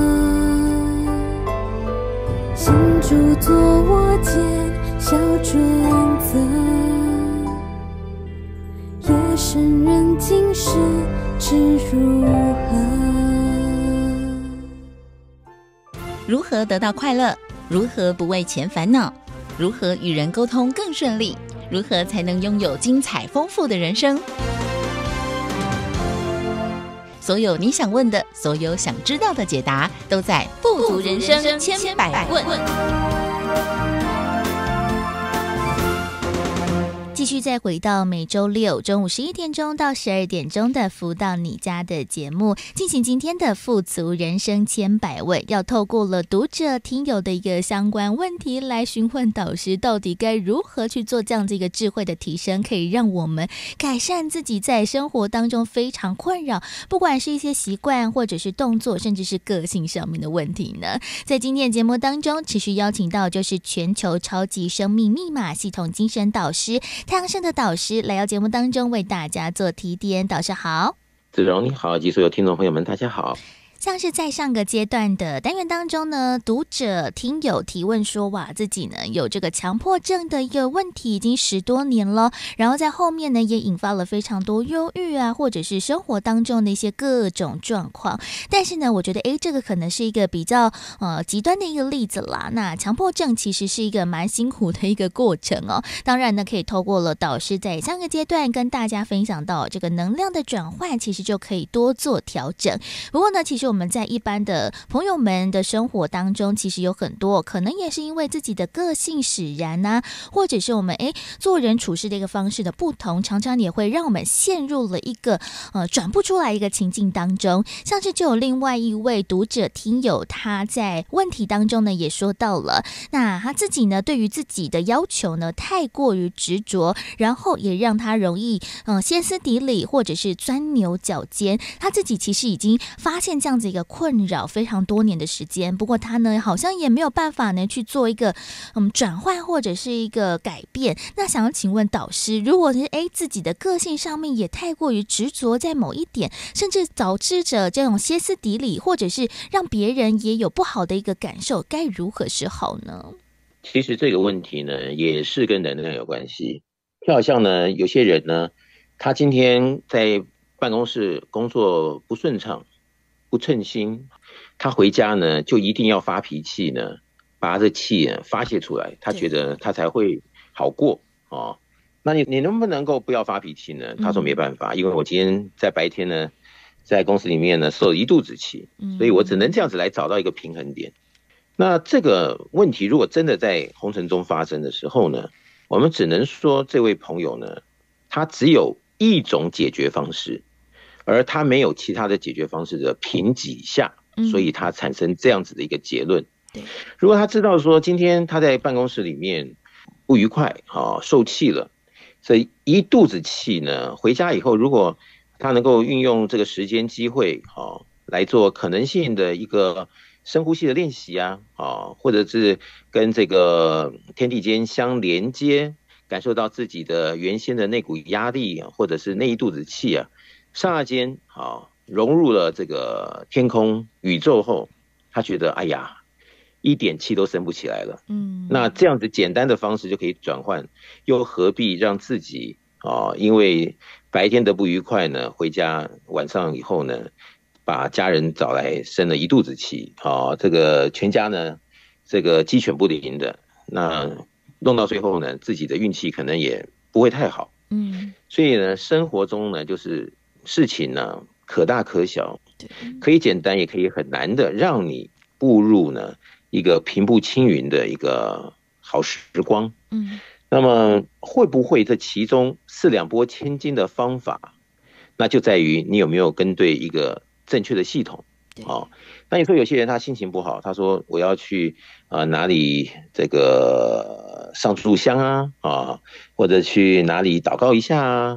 心主作我见小准则，夜深人静时知如何？ 如何得到快乐？如何不为钱烦恼？如何与人沟通更顺利？如何才能拥有精彩丰富的人生？所有你想问的，所有想知道的解答，都在富足人生千百问。 继续再回到每周六中午11点钟到12点钟的福到你家的节目，进行今天的富足人生千百问，要透过了读者听友的一个相关问题来询问导师，到底该如何去做这样子一个智慧的提升，可以让我们改善自己在生活当中非常困扰，不管是一些习惯或者是动作，甚至是个性上面的问题呢？在今天的节目当中，持续邀请到就是全球超级生命密码系统精神导师太阳盛的导师来到节目当中为大家做提点。导师好。 子荣你好，及所有听众朋友们大家好。 像是在上个阶段的单元当中呢，读者听友提问说，哇，自己呢有这个强迫症的一个问题已经10多年了，然后在后面呢也引发了非常多忧郁啊，或者是生活当中的一些各种状况。但是呢，我觉得这个可能是一个比较极端的一个例子啦。那强迫症其实是一个蛮辛苦的一个过程哦。当然呢，可以透过了导师在上个阶段跟大家分享到这个能量的转换，其实就可以多做调整。不过呢，其实我们在一般的朋友们的生活当中，其实有很多可能也是因为自己的个性使然啊，或者是我们做人处事的一个方式的不同，常常也会让我们陷入了一个转不出来一个情境当中。像是就有另外一位读者听友，他在问题当中呢也说到了，那他自己呢对于自己的要求呢太过于执着，然后也让他容易歇斯底里或者是钻牛角尖。他自己其实已经发现这样子一个困扰非常多年的时间，不过他呢好像也没有办法呢去做一个转换或者是一个改变。那想要请问导师，如果是自己的个性上面也太过于执着在某一点，甚至导致着这种歇斯底里，或者是让别人也有不好的一个感受，该如何是好呢？ 其实这个问题呢也是跟能量有关系，就好像呢有些人呢，他今天在办公室工作不顺畅不称心，他回家呢就一定要发脾气呢，把这气发泄出来，他觉得他才会好过哦。那你能不能够不要发脾气呢？他说没办法，因为我今天在白天呢在公司里面呢受了一肚子气，所以我只能这样子来找到一个平衡点。那这个问题如果真的在红尘中发生的时候呢，我们只能说这位朋友呢，他只有一种解决方式，而他没有其他的解决方式的评级下，所以他产生这样子的一个结论。如果他知道说今天他在办公室里面不愉快受气了，这一肚子气呢，回家以后如果他能够运用这个时间机会来做可能性的一个深呼吸的练习啊，或者是跟这个天地间相连接，感受到自己的原先的那股压力或者是那一肚子气啊，刹那间融入了这个天空宇宙后，他觉得哎呀一点气都生不起来了。那这样子简单的方式就可以转换，又何必让自己因为白天的不愉快呢，回家晚上以后呢把家人找来生了一肚子气这个全家呢这个鸡犬不宁的，那弄到最后呢自己的运气可能也不会太好。所以呢生活中呢就是事情呢可大可小，可以简单也可以很难的让你步入呢一个平步青云的一个好时光。那么会不会这其中4两拨千斤的方法，那就在于你有没有跟对一个正确的系统。那你说有些人他心情不好，他说我要去哪里这个上炷香啊，或者去哪里祷告一下啊，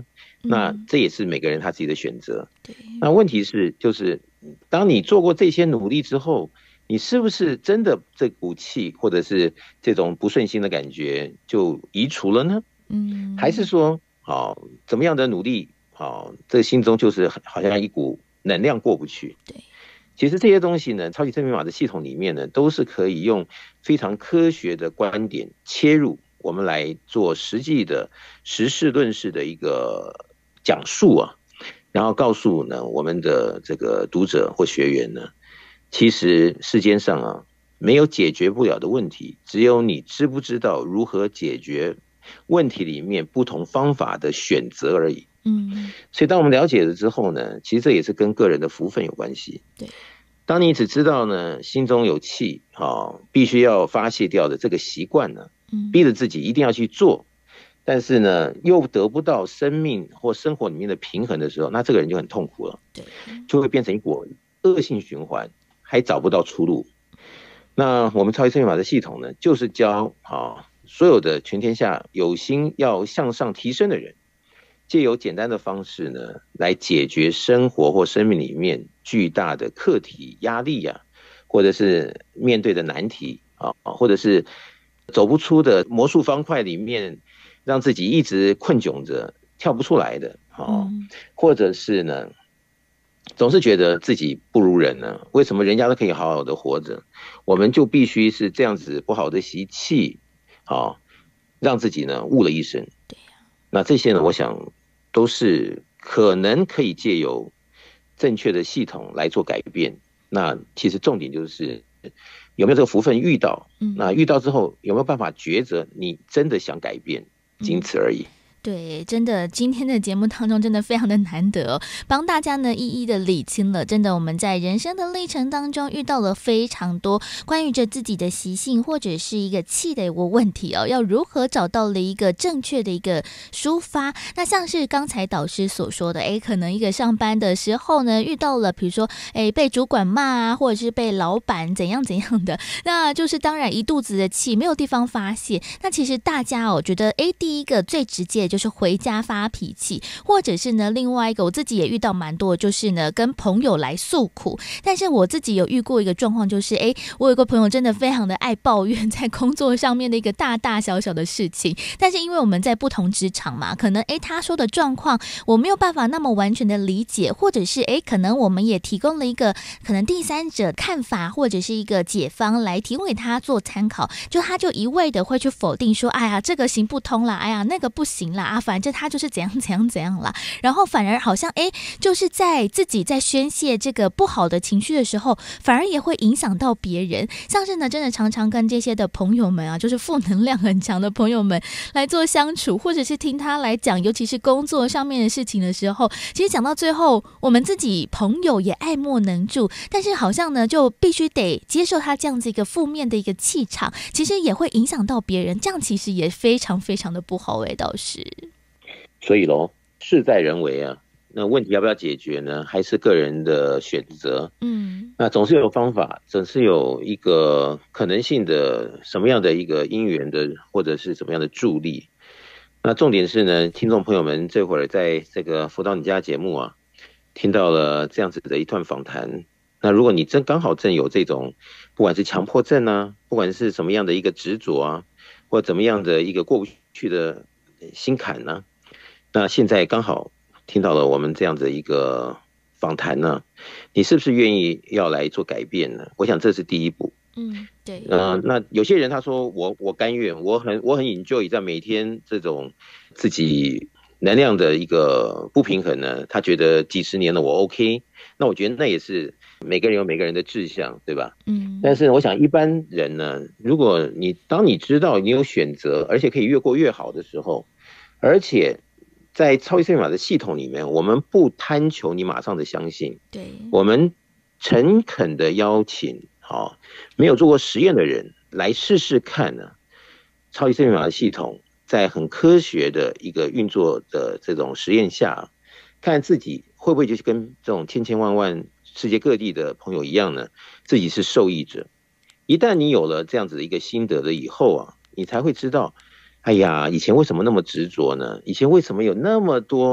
那这也是每个人他自己的选择。那问题是，就是当你做过这些努力之后，你是不是真的这股气或者是这种不顺心的感觉就移除了呢？还是说，怎么样的努力，这心中就是好像一股能量过不去。对，其实这些东西呢，超级生命密码的系统里面呢，都是可以用非常科学的观点切入，我们来做实际的实事论事的一个讲述啊，然后告诉呢我们的这个读者或学员呢，其实世间上啊没有解决不了的问题，只有你知不知道如何解决问题里面不同方法的选择而已。所以当我们了解了之后呢，其实这也是跟个人的福分有关系。对，当你只知道呢心中有气，必须要发泄掉的这个习惯呢，逼着自己一定要去做，但是呢又得不到生命或生活里面的平衡的时候，那这个人就很痛苦了。对，就会变成一股恶性循环，还找不到出路。那我们超级生命密码的系统呢，就是教所有的全天下有心要向上提升的人，借由简单的方式呢，来解决生活或生命里面巨大的课题、压力啊，或者是面对的难题或者是走不出的魔术方块里面，让自己一直困窘着跳不出来的或者是呢总是觉得自己不如人呢，为什么人家都可以好好的活着，我们就必须是这样子不好的习气让自己呢误了一生。那这些呢，我想都是可能可以借由正确的系统来做改变。那其实重点就是有没有这个福分遇到，那遇到之后有没有办法抉择你真的想改变，仅此而已。 对，真的今天的节目当中真的非常的难得帮大家呢一一的理清了。真的我们在人生的历程当中遇到了非常多关于着自己的习性或者是一个气的一个问题要如何找到了一个正确的一个抒发。那像是刚才导师所说的，可能一个上班的时候呢遇到了比如说被主管骂啊，或者是被老板怎样怎样的，那就是当然一肚子的气没有地方发泄。那其实大家觉得第一个最直接的就是回家发脾气，或者是呢另外一个我自己也遇到蛮多的，就是呢跟朋友来诉苦。但是我自己有遇过一个状况，就是我有个朋友真的非常的爱抱怨在工作上面的一个大大小小的事情，但是因为我们在不同职场嘛，可能他说的状况我没有办法那么完全的理解，或者是可能我们也提供了一个可能第三者看法或者是一个解方来提供给他做参考，就他就一味的会去否定说，哎呀这个行不通啦，哎呀那个不行啦，反正他就是怎样怎样怎样啦，然后反而好像就是在自己在宣泄这个不好的情绪的时候，反而也会影响到别人。像是呢真的常常跟这些的朋友们啊，就是负能量很强的朋友们来做相处，或者是听他来讲尤其是工作上面的事情的时候，其实讲到最后我们自己朋友也爱莫能助，但是好像呢就必须得接受他这样子一个负面的一个气场，其实也会影响到别人，这样其实也非常非常的不好倒是。 所以事在人为啊，那问题要不要解决呢？还是个人的选择。那总是有方法，总是有一个可能性的什么样的一个因缘的，或者是什么样的助力。那重点是呢，听众朋友们这会儿在这个辅导你家节目啊，听到了这样子的一段访谈。那如果你刚好有这种，不管是强迫症啊，不管是什么样的一个执着啊，或怎么样的一个过不去的心坎呢，那现在刚好听到了我们这样的一个访谈呢，你是不是愿意要来做改变呢？我想这是第一步。 对。 那有些人他说我甘愿，我很 enjoy 在每天这种自己能量的一个不平衡呢，他觉得几十年了我 OK， 那我觉得那也是每个人有每个人的志向，对吧？但是我想一般人呢，如果当你知道你有选择，而且可以越过越好的时候，而且在超级生命密码的系统里面，我们不贪求你马上的相信，对，我们诚恳的邀请没有做过实验的人来试试看呢。超级生命密码的系统在很科学的一个运作的这种实验下，看自己会不会就是跟这种千千万万世界各地的朋友一样呢，自己是受益者。一旦你有了这样子的一个心得了以后啊，你才会知道，哎呀，以前为什么那么执着呢？以前为什么有那么多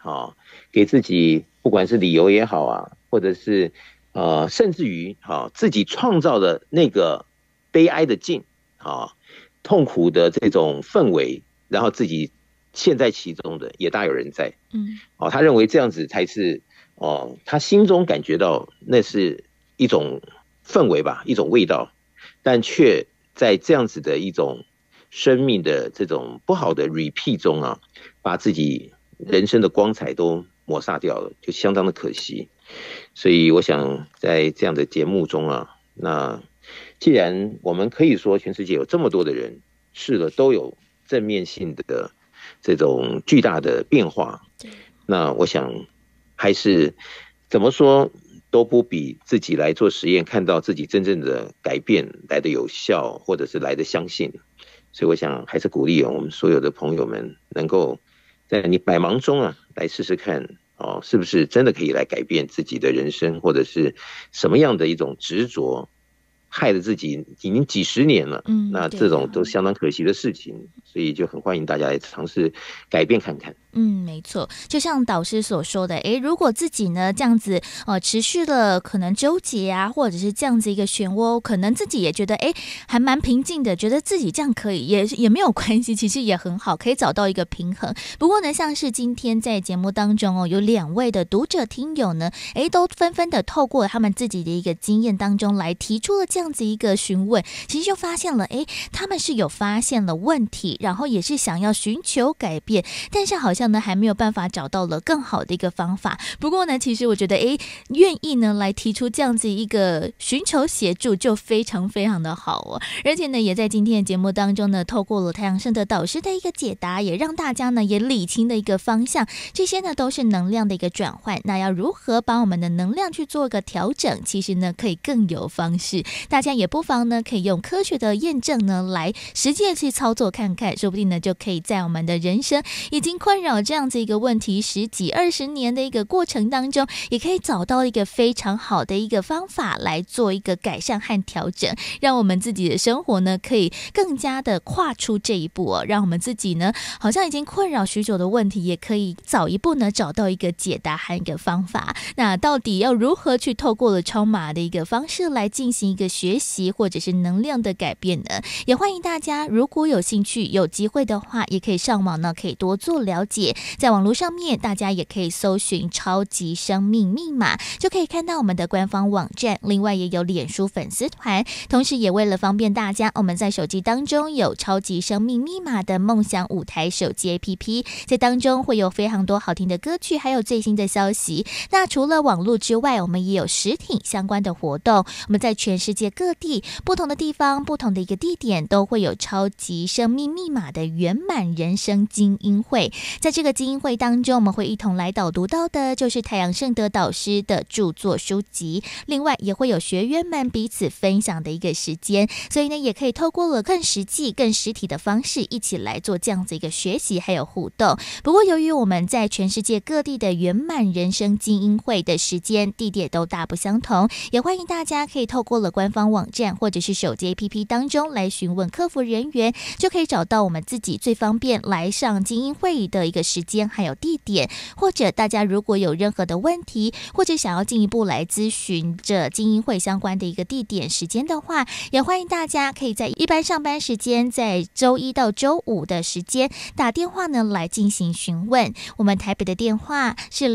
给自己不管是理由也好啊，或者是甚至于自己创造的那个悲哀的境痛苦的这种氛围，然后自己陷在其中的也大有人在。他认为这样子才是他心中感觉到那是一种氛围吧，一种味道，但却在这样子的一种生命的这种不好的 repeat 中啊，把自己人生的光彩都抹杀掉了，就相当的可惜。所以我想在这样的节目中啊，那既然我们可以说全世界有这么多的人试了都有正面性的这种巨大的变化，那我想还是怎么说都不比自己来做实验看到自己真正的改变来的有效，或者是来的相信。所以我想还是鼓励我们所有的朋友们能够在你百忙中啊来试试看是不是真的可以来改变自己的人生，或者是什么样的一种执着害了自己已经几十年了，那这种都相当可惜的事情，所以就很欢迎大家来尝试改变看看。 没错，就像导师所说的，如果自己呢这样子持续了可能纠结啊，或者是这样子一个漩涡，可能自己也觉得还蛮平静的，觉得自己这样可以也没有关系，其实也很好，可以找到一个平衡。不过呢，像是今天在节目当中有2位的读者听友呢，都纷纷的透过他们自己的一个经验当中来提出了这样子一个询问，其实就发现了他们是有发现了问题，然后也是想要寻求改变，但是好像呢还没有办法找到了更好的一个方法。不过呢，其实我觉得愿意呢来提出这样子一个寻求协助就非常非常的好而且呢也在今天的节目当中呢，透过了太阳圣德导师的一个解答，也让大家呢也理清的一个方向，这些呢都是能量的一个转换，那要如何把我们的能量去做个调整，其实呢可以更有方式，大家也不妨呢可以用科学的验证呢来实际去操作看看，说不定呢就可以在我们的人生已经困扰这样子一个问题10几20年的一个过程当中，也可以找到一个非常好的一个方法来做一个改善和调整，让我们自己的生活呢可以更加的跨出这一步让我们自己呢好像已经困扰许久的问题也可以早一步呢找到一个解答和一个方法。那到底要如何去透过了超码的一个方式来进行一个学习或者是能量的改变呢？也欢迎大家如果有兴趣有机会的话，也可以上网呢可以多做了解，在网络上面大家也可以搜寻超级生命密码，就可以看到我们的官方网站，另外也有脸书粉丝团，同时也为了方便大家，我们在手机当中有超级生命密码的梦想舞台手机 APP， 在当中会有非常多好听的歌曲，还有最新的消息。那除了网络之外，我们也有实体相关的活动，我们在全世界各地不同的地方不同的一个地点都会有超级生命密码的圆满人生精英会，在这个精英会当中，我们会一同来导读到的就是太阳圣德导师的著作书籍，另外也会有学员们彼此分享的一个时间，所以呢也可以透过了更实际更实体的方式一起来做这样子一个学习还有互动。不过由于我们在全世界各地的圆满人生精英会的时间地点都大不相同，也欢迎大家可以透过了官方网站或者是手机 APP 当中来询问客服人员，就可以找到我们自己最方便来上精英会的一个时间还有地点，或者大家如果有任何的问题，或者想要进一步来咨询这精英会相关的一个地点时间的话，也欢迎大家可以在一般上班时间，在周一到周五的时间打电话呢来进行询问。我们台北的电话是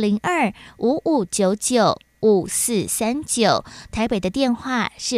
02-5599-5439，台北的电话是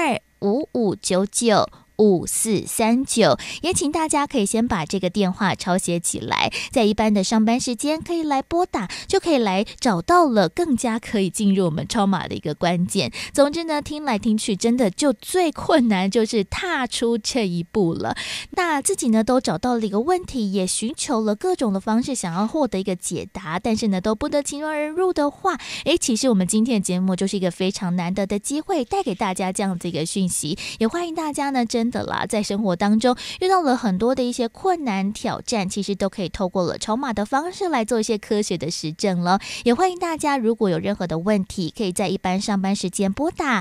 02-5599-5439，也请大家可以先把这个电话抄写起来，在一般的上班时间可以来拨打，就可以来找到了更加可以进入我们超码的一个关键。总之呢，听来听去真的就最困难就是踏出这一步了。那自己呢都找到了一个问题，也寻求了各种的方式想要获得一个解答，但是呢都不得其门而入的话，其实我们今天的节目就是一个非常难得的机会，带给大家这样子一个讯息，也欢迎大家呢真真的啦，在生活当中遇到了很多的一些困难挑战，其实都可以透过了筹码的方式来做一些科学的实证了。也欢迎大家如果有任何的问题，可以在一般上班时间拨打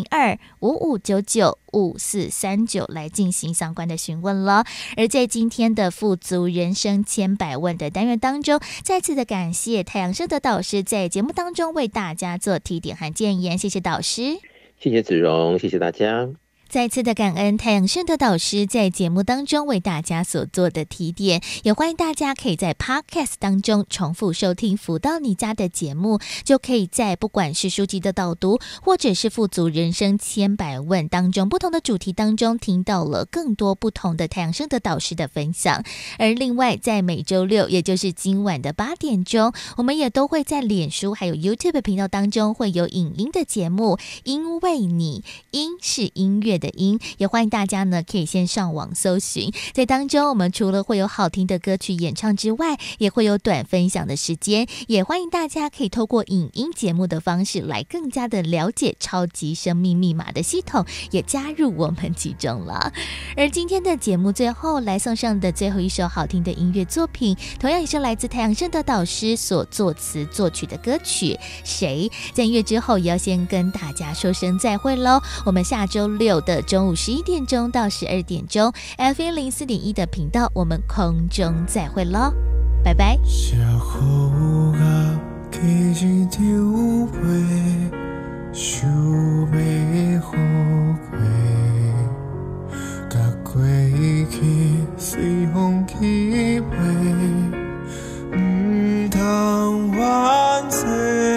0255995439来进行相关的询问了。而在今天的富足人生千百问的单元当中，再次的感谢太阳盛德导师在节目当中为大家做提点和建言，谢谢导师。 谢谢子荣，谢谢大家。 再次的感恩太阳盛德导师在节目当中为大家所做的提点，也欢迎大家可以在 Podcast 当中重复收听福到你家的节目，就可以在不管是书籍的导读或者是富足人生千百问当中不同的主题当中听到了更多不同的太阳盛德导师的分享。而另外在每周六也就是今晚的8点钟，我们也都会在脸书还有 YouTube 频道当中会有影音的节目，因为你，音是音乐的音，也欢迎大家呢可以先上网搜寻，在当中我们除了会有好听的歌曲演唱之外，也会有短分享的时间，也欢迎大家可以透过影音节目的方式来更加的了解超级生命密码的系统，也加入我们其中了。而今天的节目最后来送上的最后一首好听的音乐作品，同样也是来自太阳盛德导师所作词作曲的歌曲谁。在音乐之后也要先跟大家说声再会咯，我们下周六的中午11点钟到12点钟 FM04.1 的频道我们空中再会咯，拜拜。 社雨啊其实就袂想要好过，甲过去随风去飞，不通怨气，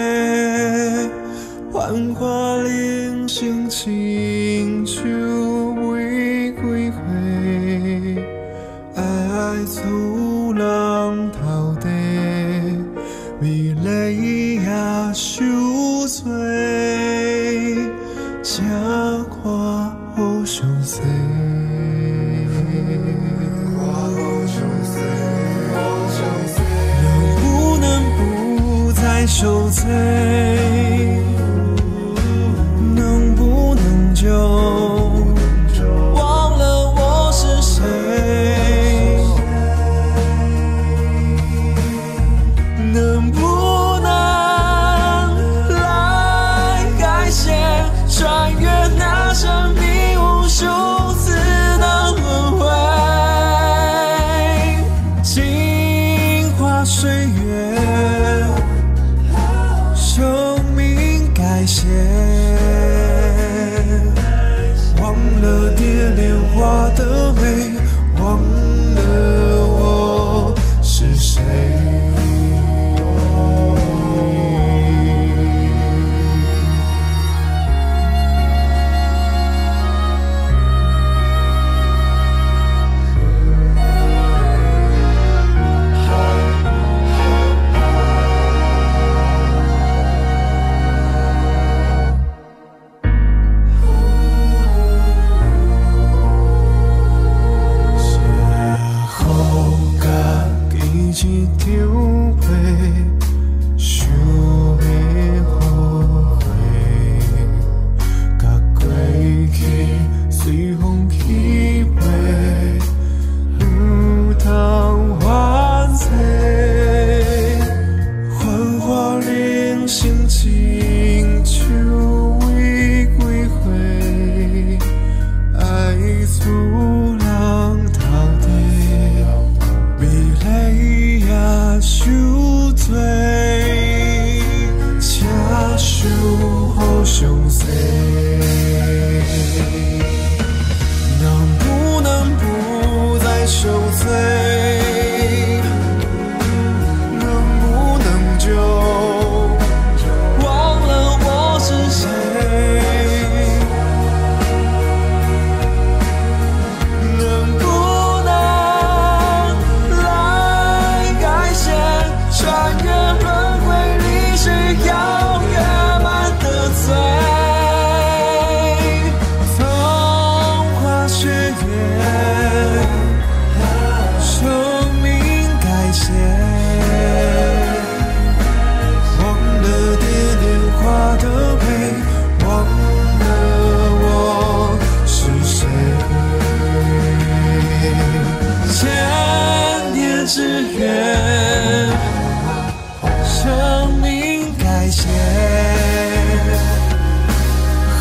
幻化人生亲像玫瑰花，爱厝人头地，美丽也受罪，才看好相思。能不能不再受罪？能不能就忘了我是谁？能不能来改写，穿越那生命无数次的轮回，镜花水月，生命改写，忘了蝶恋花的美，忘了我是谁。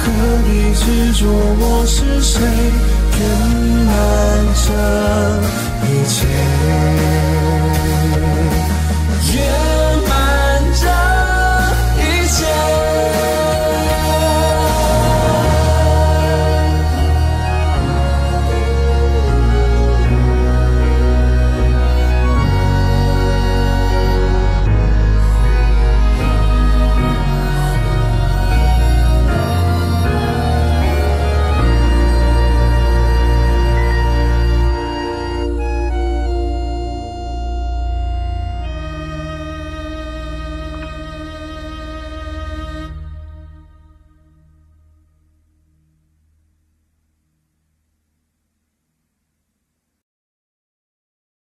何必执着我是谁，圆满这一切。